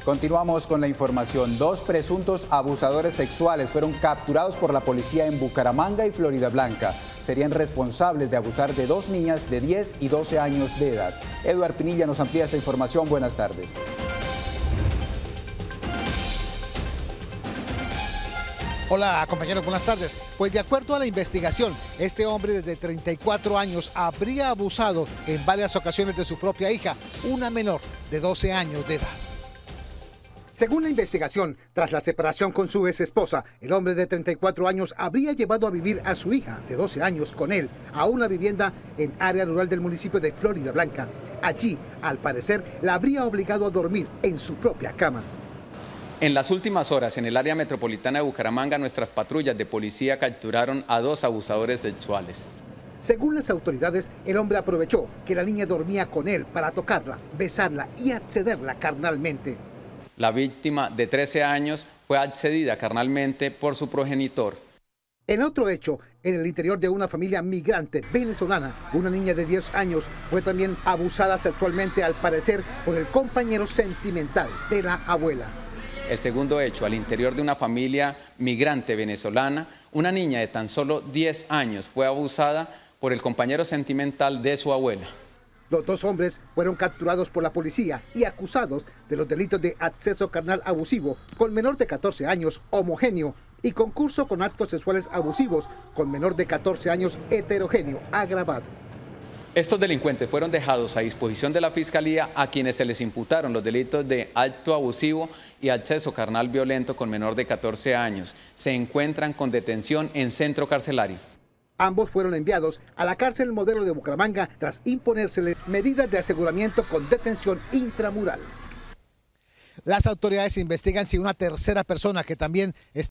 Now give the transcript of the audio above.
Continuamos con la información. 2 presuntos abusadores sexuales fueron capturados por la policía en Bucaramanga y Floridablanca. Serían responsables de abusar de 2 niñas de 10 y 12 años de edad. Eduard Pinilla nos amplía esta información. Buenas tardes. Hola compañeros, buenas tardes. Pues de acuerdo a la investigación, este hombre de 34 años habría abusado en varias ocasiones de su propia hija, una menor de 12 años de edad. Según la investigación, tras la separación con su ex esposa, el hombre de 34 años habría llevado a vivir a su hija de 12 años con él a una vivienda en área rural del municipio de Floridablanca. Allí, al parecer, la habría obligado a dormir en su propia cama. En las últimas horas, en el área metropolitana de Bucaramanga, nuestras patrullas de policía capturaron a 2 abusadores sexuales. Según las autoridades, el hombre aprovechó que la niña dormía con él para tocarla, besarla y accederla carnalmente. La víctima de 13 años fue accedida carnalmente por su progenitor. En otro hecho, en el interior de una familia migrante venezolana, una niña de 10 años fue también abusada sexualmente, al parecer, por el compañero sentimental de la abuela. El segundo hecho, al interior de una familia migrante venezolana, una niña de tan solo 10 años fue abusada por el compañero sentimental de su abuela. Los 2 hombres fueron capturados por la policía y acusados de los delitos de acceso carnal abusivo con menor de 14 años homogéneo y concurso con actos sexuales abusivos con menor de 14 años heterogéneo agravado. Estos delincuentes fueron dejados a disposición de la Fiscalía, a quienes se les imputaron los delitos de acto abusivo y acceso carnal violento con menor de 14 años. Se encuentran con detención en centro carcelario. Ambos fueron enviados a la cárcel modelo de Bucaramanga tras imponérseles medidas de aseguramiento con detención intramural. Las autoridades investigan si una tercera persona que también está